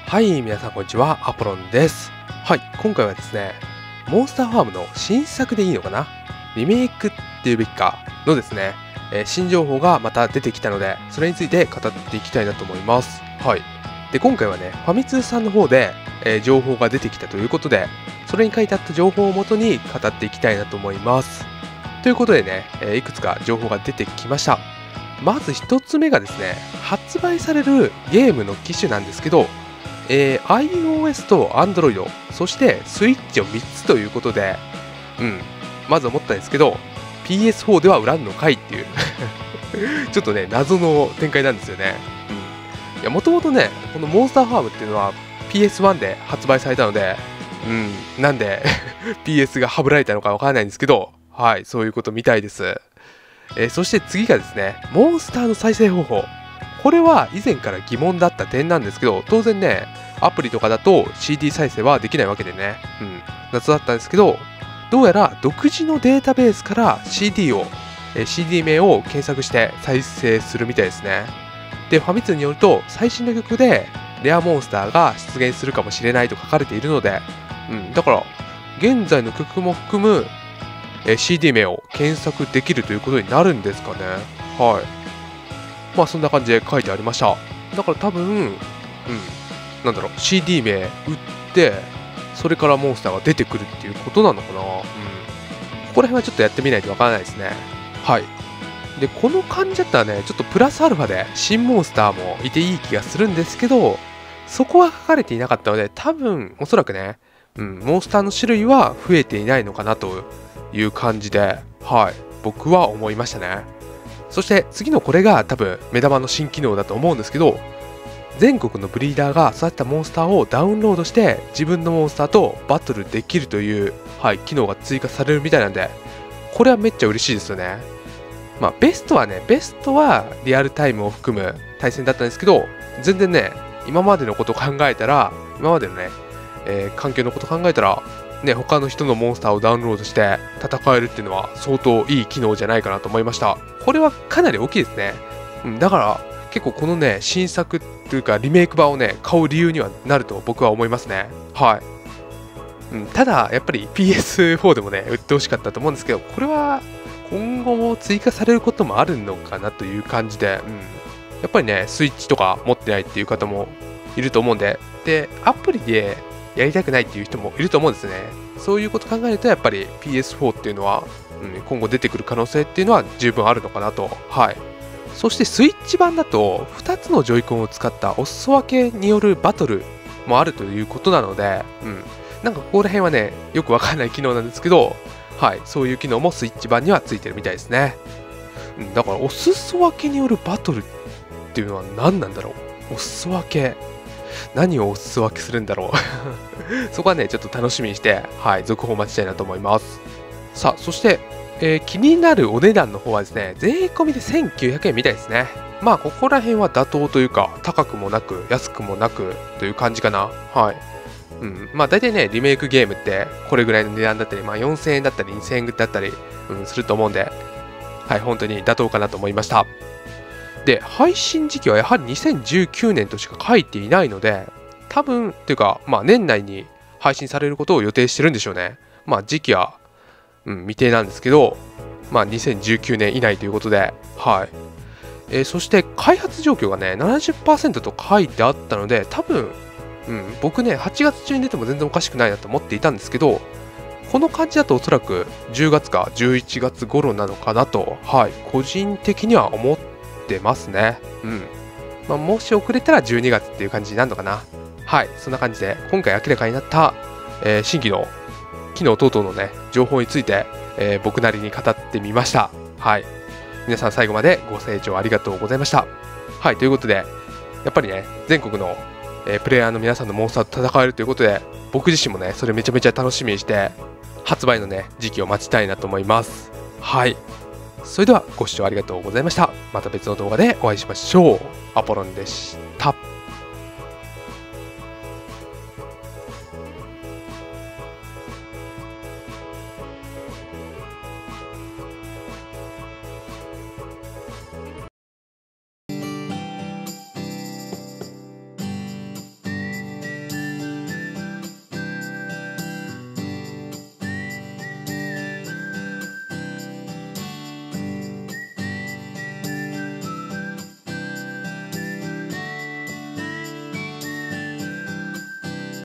はい、皆さんこんにちは、アポロンです。はい、今回はですね、モンスターファームの新作でいいのかな、リメイクっていうべきかのですね、新情報がまた出てきたので、それについて語っていきたいなと思います。はい。で、今回はね、ファミ通さんの方で、情報が出てきたということで、それに書いてあった情報をもとに語っていきたいなと思います。ということでね、いくつか情報が出てきました。まず1つ目がですね、発売されるゲームの機種なんですけど、iOS と Android、そしてスイッチを3つということで、まず思ったんですけど、PS4 では売らんのかいっていうちょっとね、謎の展開なんですよね。いや、もともとね、このモンスターファームっていうのは PS1 で発売されたので、なんでPS がはぶられたのかわからないんですけど、はい、そういうことみたいです。そして次がですね、モンスターの再生方法。これは以前から疑問だった点なんですけど、当然ね、アプリとかだと CD 再生はできないわけでね、謎だったんですけど、どうやら独自のデータベースから CD 名を検索して再生するみたいですね。で、ファミ通によると、最新の曲でレアモンスターが出現するかもしれないと書かれているので、だから、現在の曲も含む、CD 名を検索できるということになるんですかね。はい。まあそんな感じで書いてありました。だから多分、CD 名打って、それからモンスターが出てくるっていうことなのかな。ここら辺はちょっとやってみないとわからないですね。はい。で、この感じだったらね、ちょっとプラスアルファで新モンスターもいていい気がするんですけど、そこは書かれていなかったので、多分、おそらくね、モンスターの種類は増えていないのかなという感じで、はい、僕は思いましたね。そして次のこれが多分目玉の新機能だと思うんですけど、全国のブリーダーが育てたモンスターをダウンロードして自分のモンスターとバトルできるという、機能が追加されるみたいなんで、これはめっちゃ嬉しいですよね。ベストはリアルタイムを含む対戦だったんですけど、全然ね、今までのことを考えたら、今までのね、環境のことを考えたら、他の人のモンスターをダウンロードして戦えるっていうのは相当いい機能じゃないかなと思いました。これはかなり大きいですね。だから結構このね、新作というかリメイク版をね、買う理由にはなると僕は思いますね。はい。ただやっぱり PS4 でもね、売ってほしかったと思うんですけど、これは今後も追加されることもあるのかなという感じで、やっぱりね、スイッチとか持ってないっていう方もいると思うんで、アプリでやりたくないっていう人もいると思うんですね。そういうこと考えるとやっぱり PS4 っていうのは、今後出てくる可能性っていうのは十分あるのかなと。はい。そしてスイッチ版だと2つのジョイコンを使ったお裾分けによるバトルもあるということなので、なんかここら辺はね、よくわからない機能なんですけど、はい、そういう機能もスイッチ版にはついてるみたいですね。だからお裾分けによるバトルっていうのは何なんだろう。お裾分け。何をお裾分けするんだろうそこはね、ちょっと楽しみにして、続報待ちたいなと思います。さあ、そして、気になるお値段の方はですね、税込みで1900円みたいですね。ここら辺は妥当というか、高くもなく、安くもなくという感じかな。はい。大体ね、リメイクゲームって、これぐらいの値段だったり、4000円だったり、2000円だったり、すると思うんで、本当に妥当かなと思いました。で、配信時期はやはり2019年としか書いていないので、多分、というか、年内に配信されることを予定してるんでしょうね。時期は、未定なんですけど、2019年以内ということで、そして開発状況がね、70% と書いてあったので、多分、僕ね、8月中に出ても全然おかしくないなと思っていたんですけど、この感じだとおそらく10月か11月頃なのかなと、個人的には思ってますね。もし遅れたら12月っていう感じになるのかな。そんな感じで、今回明らかになった、新規の機能等々のね、情報について、僕なりに語ってみました。皆さん最後までご清聴ありがとうございました。ということで、やっぱりね、全国の、プレイヤーの皆さんのモンスターと戦えるということで、僕自身もね、それめちゃめちゃ楽しみにして、発売のね、時期を待ちたいなと思います。それではご視聴ありがとうございました。また別の動画でお会いしましょう。アポロンでした。